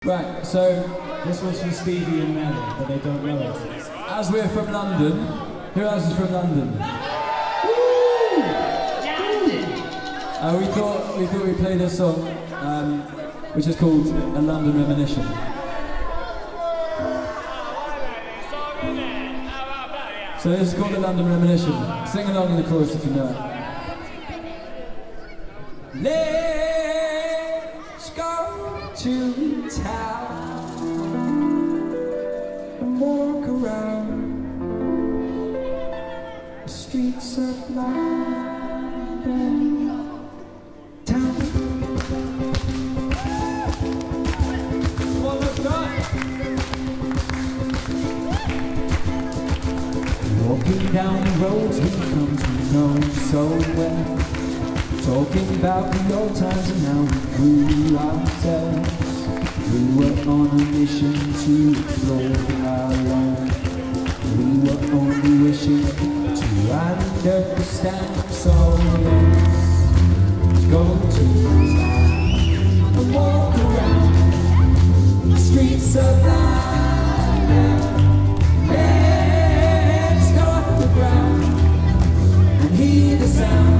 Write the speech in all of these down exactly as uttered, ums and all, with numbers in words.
Right, so this was from Stevie and Melly, but they don't know it. As we're from London, who else is from London? Woo! Uh, we thought we thought we'd play this song, um, which is called A London Reminition. So this is called A London Reminition. Sing along in the chorus if you know it. Let's go to town and walk around the streets of London town. Well, let's go. Walking down the roads we come to know so well, talking about the old times and how we grew ourselves. We were on a mission to explore our land. We were only wishing to understand. So let's go to town and walk around the streets of London. Let's go off the ground and hear the sound.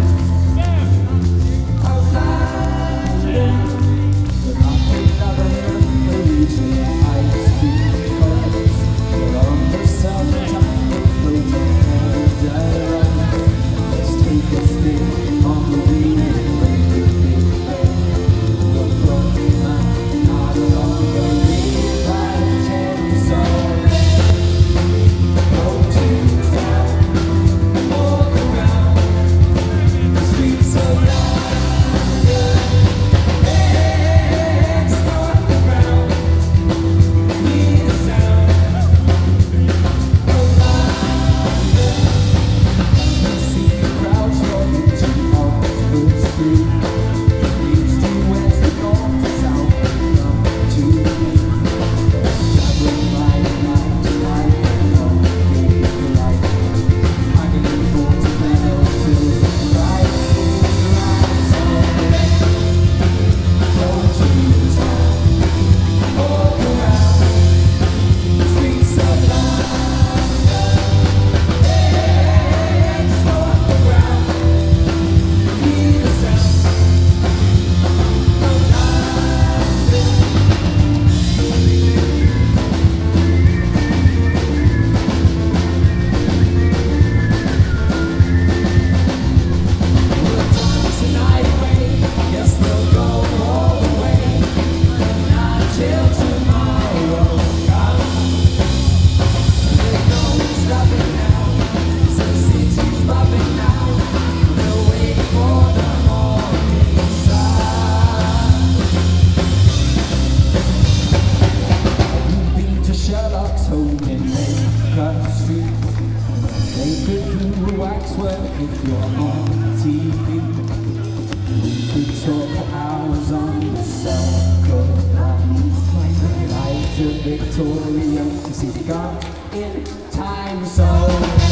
If you're on T V, we could talk for hours on the circle lines, like to Victoria to see the God in time. So